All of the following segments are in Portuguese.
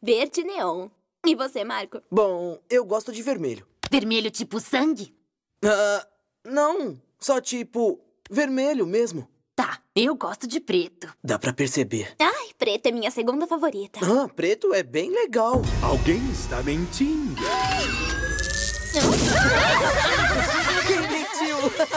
verde neon. E você, Marco? Bom, eu gosto de vermelho. Vermelho tipo sangue? Não, só tipo vermelho mesmo. Tá, eu gosto de preto. Dá pra perceber. Ai, preto é minha segunda favorita. Preto é bem legal. Alguém está mentindo. Quem mentiu?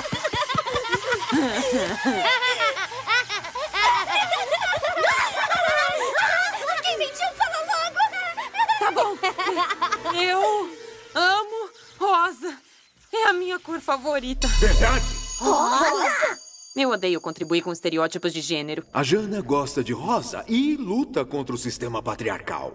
Quem mentiu, fala logo! Tá bom. Eu amo rosa. É a minha cor favorita. Verdade? Rosa? Eu odeio contribuir com estereótipos de gênero. A Jana gosta de rosa e luta contra o sistema patriarcal.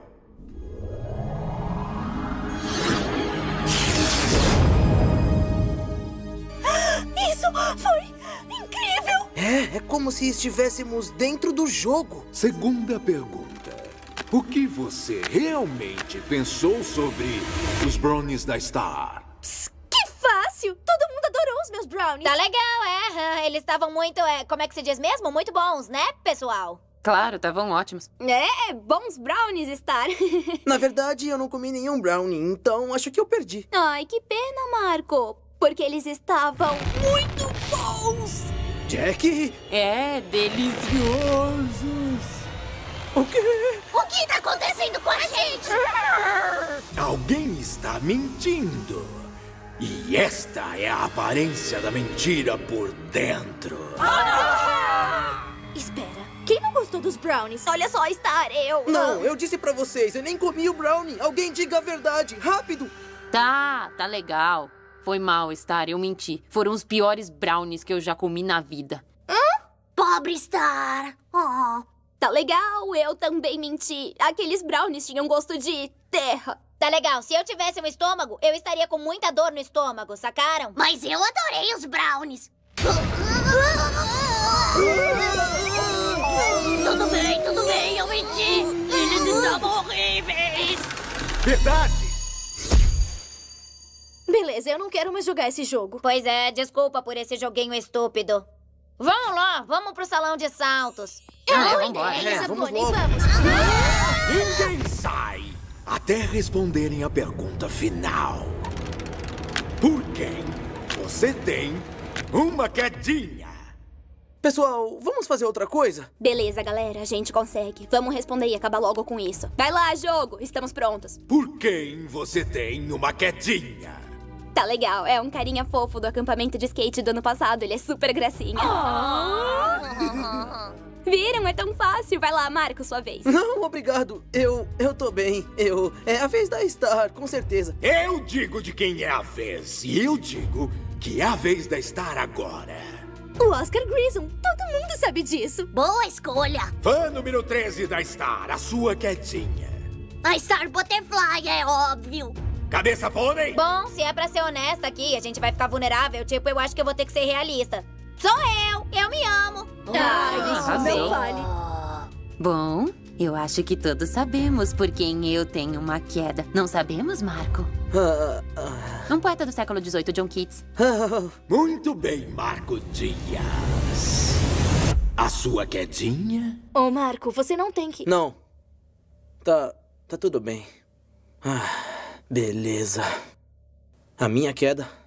Isso foi incrível! É como se estivéssemos dentro do jogo. Segunda pergunta. O que você realmente pensou sobre os brownies da Star? Que fácil! Todo mundo adorou os meus brownies. Tá legal, é. Eles estavam muito, como é que se diz mesmo? Muito bons, né, pessoal? Claro, estavam ótimos. É, bons brownies, Star. Na verdade, eu não comi nenhum brownie, então acho que eu perdi. Ai, que pena, Marco. Porque eles estavam muito bons. Jack? É, deliciosos. O quê? O que tá acontecendo com a gente? Alguém está mentindo. E esta é a aparência da mentira por dentro. Espera, quem não gostou dos brownies? Olha só, Star, eu... Não, eu disse pra vocês, eu nem comi o brownie. Alguém diga a verdade, rápido. Tá legal. Foi mal, Star, eu menti. Foram os piores brownies que eu já comi na vida. Pobre Star. Oh. Tá legal, eu também menti. Aqueles brownies tinham gosto de terra. Tá legal, se eu tivesse um estômago, eu estaria com muita dor no estômago, sacaram? Mas eu adorei os brownies. Tudo bem, eu menti. Eles estavam horríveis. Verdade! Beleza, eu não quero mais jogar esse jogo. Pois é, desculpa por esse joguinho estúpido. Vamos lá, vamos pro salão de saltos. Vambora. Vamos Bonnie, logo. vamos. Ninguém sai até responderem a pergunta final. Por quem você tem uma quedinha? Pessoal, vamos fazer outra coisa? Beleza, galera, a gente consegue. Vamos responder e acabar logo com isso. Vai lá, jogo, estamos prontos. Por quem você tem uma quedinha? Tá legal, é um carinha fofo do acampamento de skate do ano passado, ele é super gracinha. Viram? É tão fácil. Vai lá, Marco, sua vez. Não, obrigado. Eu tô bem. É a vez da Star, com certeza. Eu digo de quem é a vez. E eu digo que é a vez da Star agora. O Oscar Grissom, todo mundo sabe disso. Boa escolha. Fã número 13 da Star, a sua quedinha. A Star Butterfly, é óbvio. Cabeça pônei? Bom, se é pra ser honesta aqui, a gente vai ficar vulnerável. Tipo, eu acho que eu vou ter que ser realista. Sou eu me amo. Isso não vale. Bom, eu acho que todos sabemos por quem eu tenho uma queda. Não sabemos, Marco? Um poeta do século XVIII, John Keats. Muito bem, Marco Dias. A sua quedinha? Ô, Marco, você não tem que... Não. Tá tudo bem. Beleza. A minha queda